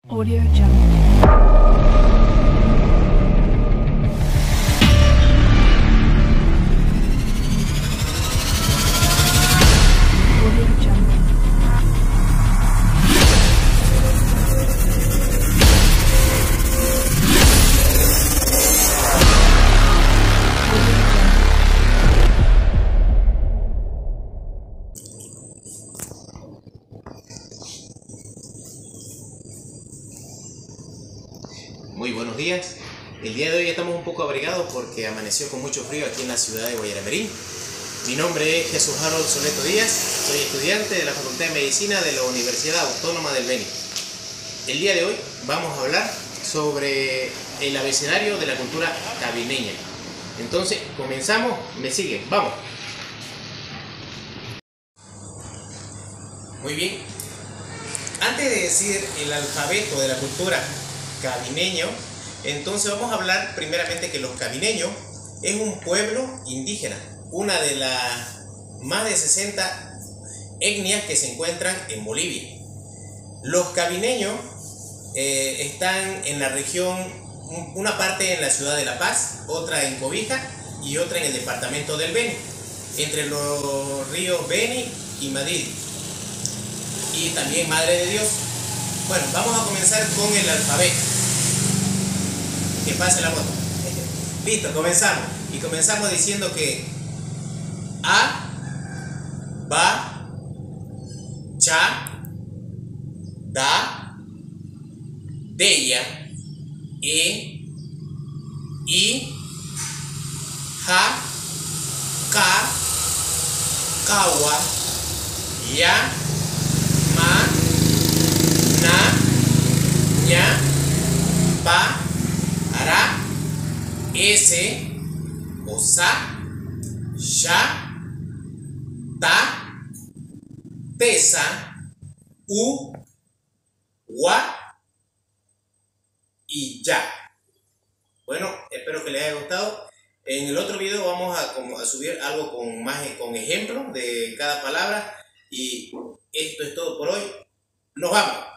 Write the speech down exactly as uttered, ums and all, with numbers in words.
Audio Jungle. Audio Jungle. Muy buenos días. El día de hoy estamos un poco abrigados porque amaneció con mucho frío aquí en la ciudad de Guayaramerín. Mi nombre es Jesús Harold Soleto Díaz, soy estudiante de la Facultad de Medicina de la Universidad Autónoma del Beni. El día de hoy vamos a hablar sobre el abecedario de la cultura cabineña. Entonces, comenzamos, me siguen, vamos. Muy bien. Antes de decir el alfabeto de la cultura cabineño, entonces vamos a hablar primeramente que los cabineños es un pueblo indígena, una de las más de sesenta etnias que se encuentran en Bolivia. Los cabineños eh, están en la región, una parte en la ciudad de La Paz, otra en Cobija y otra en el departamento del Beni, entre los ríos Beni y Madrid, y también Madre de Dios. Bueno, vamos a comenzar con el alfabeto. Que pase la moto. Listo, comenzamos. Y comenzamos diciendo que A, Ba, Cha, Da, Deya, E, I, Ja, Ka, Kawa, Ya, Ma, Na, Ña, Pa, Ara, Ese, Osa, Sha, Ta, Tesa, U, Wa y Ya. Bueno, espero que les haya gustado. En el otro video vamos a, como, a subir algo con, más, con ejemplos de cada palabra. Y esto es todo por hoy. Nos vamos.